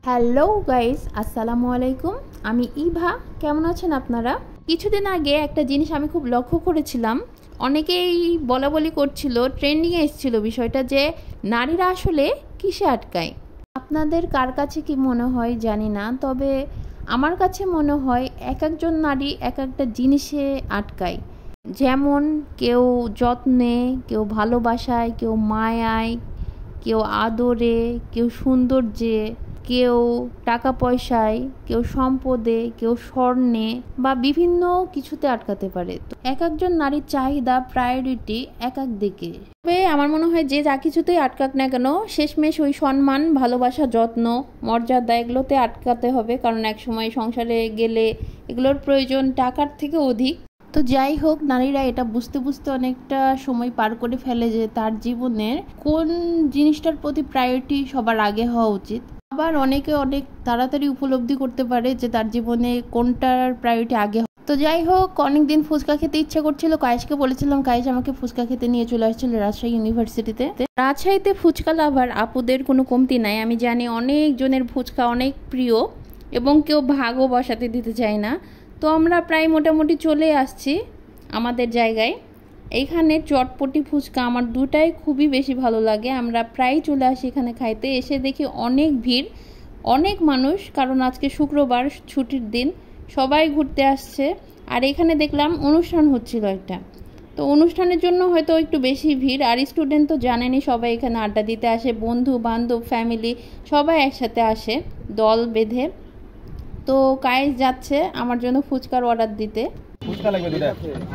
Hello guys, আসসালামু আলাইকুম। আমি ইভা। কেমন আছেন আপনারা? কিছুদিন আগে একটা জিনিস আমি খুব লক্ষ্য করেছিলাম, অনেকেই বলাবলি করছিল, ট্রেন্ডিংয়ে এসেছিল বিষয়টা যে নারীরা আসলে কিসে আটকায়। আপনাদের কার কাছে কি মনে হয় জানি না, তবে আমার কাছে মনে হয় এক একজন নারী এক একটা জিনিসে আটকায়। যেমন কেউ যত্নে, কেউ ভালোবাসায়, কেউ মায়ায়, কেউ আদরে, কেউ সৌন্দর্যে, কেউ টাকা পয়সায়, কেউ সম্পদে, কেউ স্বর্ণে বা বিভিন্ন কিছুতে আটকাতে পারে। তো এক একজন নারীর চাহিদা, প্রায়োরিটি এক এক দিকে। তবে আমার মনে হয় যে যা কিছুতেই আটকাক না কেন, শেষমেশ ওই সম্মান, ভালোবাসা, যত্ন, মর্যাদা এগুলোতে আটকাতে হবে, কারণ এক সময় সংসারে গেলে এগুলোর প্রয়োজন টাকার থেকে অধিক। তো যাই হোক, নারীরা এটা বুঝতে বুঝতে অনেকটা সময় পার করে ফেলে যে তার জীবনের কোন জিনিসটার প্রতি প্রায়োরিটি সবার আগে হওয়া উচিত। আবার অনেকে অনেক তাড়াতাড়ি উপলব্ধি করতে পারে যে তার জীবনে কোনটার প্রায়োরিটি আগে। তো যাই হোক, অনেকদিন ফুচকা খেতে ইচ্ছা করছিল। কায়েশকে বলেছিলাম, কায়েশ আমাকে ফুচকা খেতে নিয়ে চলে আসছিল রাজশাহী ইউনিভার্সিটিতে। রাজশাহীতে ফুচকা লাভার আপুদের কোনো কমতি নাই। আমি জানি অনেক জনের ফুচকা অনেক প্রিয় এবং কেউ ভাগও বসাতে দিতে চায় না। তো আমরা প্রায় মোটামুটি চলে আসছি আমাদের জায়গায়। এইখানে চটপটি ফুচকা আমার দুটাই খুবই বেশি ভালো লাগে। আমরা প্রায় চলে আসি এখানে খাইতে। এসে দেখি অনেক ভিড়, অনেক মানুষ, কারণ আজকে শুক্রবার, ছুটির দিন, সবাই ঘুরতে আসছে। আর এখানে দেখলাম অনুষ্ঠান হচ্ছিল একটা, তো অনুষ্ঠানের জন্য হয়তো একটু বেশি ভিড়। আর স্টুডেন্ট তো জানেনই, সবাই এখানে আড্ডা দিতে আসে, বন্ধু বান্ধব, ফ্যামিলি সবাই একসাথে আসে দল বেঁধে। তো কায়েস যাচ্ছে আমার জন্য ফুচকার অর্ডার দিতে। ফুচকা লাগবে দুটো।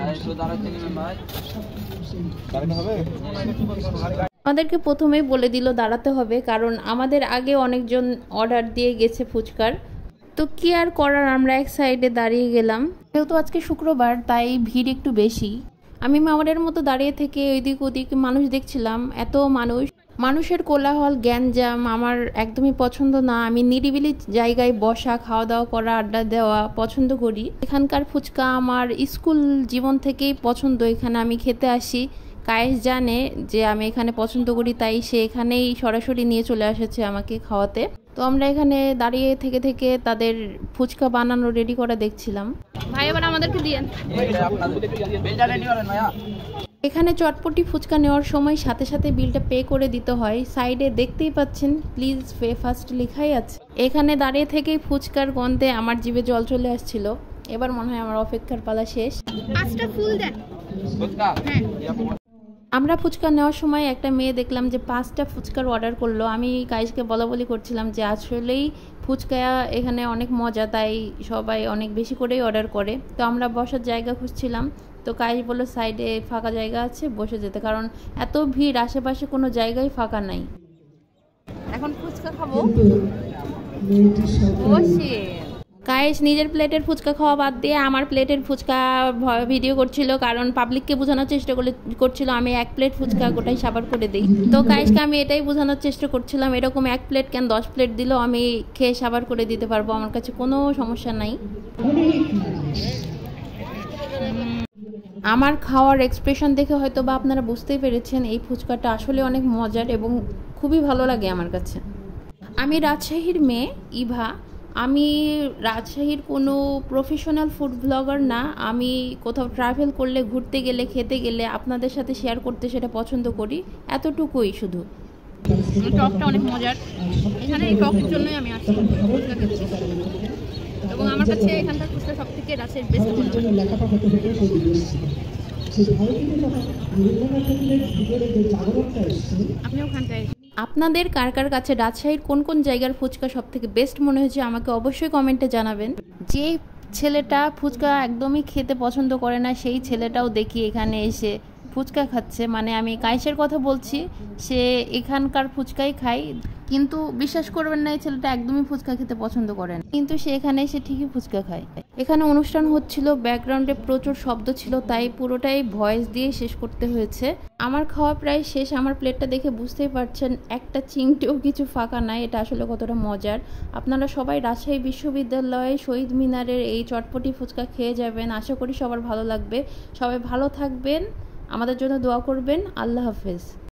আমাদেরকে প্রথমেই বলে দিল দাঁড়াতে হবে, কারণ আমাদের আগে অনেকজন অর্ডার দিয়ে গেছে ফুচকার। তো কি আর করার, আমরা এক সাইডে দাঁড়িয়ে গেলাম। যেহেতু আজকে শুক্রবার তাই ভিড় একটু বেশি। আমি মামারের মতো দাঁড়িয়ে থেকে এদিক ওদিক মানুষ দেখছিলাম। এত মানুষের কোলাহল, গ্যাঞ্জাম আমার একদমই পছন্দ না। আমি নিরিবিলি জায়গায় বসা, খাওয়া দাওয়া করা, আড্ডা দেওয়া পছন্দ করি। এখানকার ফুচকা আমার স্কুল জীবন থেকেই পছন্দ। এখানে আমি খেতে আসি। কায়েস জানে যে আমি এখানে পছন্দ করি, তাই সে এখানেই সরাসরি নিয়ে চলে এসেছে আমাকে খাওয়াতে। তো আমরা এখানে দাঁড়িয়ে থেকে থেকে তাদের ফুচকা বানানো রেডি করা দেখছিলাম। ভাই এবার আমাদেরকে দিয়েন। এখানে চটপটি ফুচকা নেওয়ার সময় সাথে সাথে বিলটা পে করে দিতে হয়। সাইডে দেখতেই পাচ্ছেন প্লিজ পে ফার্স্ট লেখাই আছে। এখানে দাঁড়িয়ে থেকেই ফুচকার গন্ধে আমার জিভে জল চলে আসছিল। এবার মনে হয় আমার অপেক্ষার পালা শেষ। 5টা ফুল দেন। আমরা ফুচকা নেওয়ার সময় একটা মেয়ে দেখলাম যে 5টা ফুচকার অর্ডার করলো। আমি কায়েশকে বলি করছিলাম যে আসলেই ফুচকা এখানে অনেক মজা, তাই সবাই অনেক বেশি করেই অর্ডার করে। তো আমরা বসার জায়গা খুঁজছিলাম, তো কায়েশ বললো সাইডে ফাঁকা জায়গা আছে, বসে যেতে, কারণ এত ভিড়, আশেপাশে কোনো জায়গায় ফাঁকা নাই। এখন ফুচকা খাবো বসে। কায়েশ নিজের প্লেটের ফুচকা খাওয়া বাদ দিয়ে আমার প্লেটের ফুচকা ভিডিও করছিল, কারণ পাবলিককে বোঝানোর চেষ্টা করছিল আমি এক প্লেট ফুচকা গোটাই সাবার করে দিই। তো কায়েশকে আমি এটাই বোঝানোর চেষ্টা করছিলাম, এরকম এক প্লেট কেন 10 প্লেট দিলেও আমি খেয়ে সাবার করে দিতে পারবো, আমার কাছে কোনো সমস্যা নাই। আমার খাওয়ার এক্সপ্রেশন দেখে হয়তো বা আপনারা বুঝতেই পেরেছেন এই ফুচকাটা আসলে অনেক মজার এবং খুবই ভালো লাগে আমার কাছে। আমি রাজশাহীর মেয়ে ইভা। আমি রাজশাহীর কোনো প্রফেশনাল ফুড ব্লগার না। আমি কোথাও ট্রাভেল করলে, ঘুরতে গেলে, খেতে গেলে আপনাদের সাথে শেয়ার করতে সেটা পছন্দ করি, এতটুকুই শুধু। টকটা অনেক মজার, এখানে এই টকের জন্যই আমি আসছি ফুচকা খেতে। এবং আমার কাছে এখানকার ফুচকা সব থেকে রাজশাহীর বেস্ট মনে হয়। আপনি ওখানটায়। আপনাদের কার কার কাছে রাজশাহীর কোন কোন জায়গার ফুচকা সব থেকে বেস্ট মনে হয়েছে আমাকে অবশ্যই কমেন্টে জানাবেন। যে ছেলেটা ফুচকা একদমই খেতে পছন্দ করে না, সেই ছেলেটাও দেখি এখানে এসে ফুচকা খাচ্ছে। মানে আমি কায়েশের কথা বলছি, সে এখানকার ফুচকাই খায়, কিন্তু বিশ্বাস করবেন না এই ছেলেটা একদমই ফুচকা খেতে পছন্দ করে না, কিন্তু সে এখানে এসে ঠিকই ফুচকা খায়। এখানে অনুষ্ঠান হচ্ছিল, ব্যাকগ্রাউন্ডে প্রচুর শব্দ ছিল, তাই পুরোটাই ভয়েস দিয়ে শেষ করতে হয়েছে। আমার খাওয়া প্রায় শেষ। আমার প্লেটটা দেখে বুঝতেই পারছেন একটা চিংটেও কিছু ফাঁকা নাই। এটা আসলে কতটা মজার। আপনারা সবাই রাজশাহী বিশ্ববিদ্যালয়ে শহীদ মিনারের এই চটপটি ফুচকা খেয়ে যাবেন, আশা করি সবার ভালো লাগবে। সবাই ভালো থাকবেন, আমাদের জন্য দোয়া করবেন। আল্লাহ হাফেজ।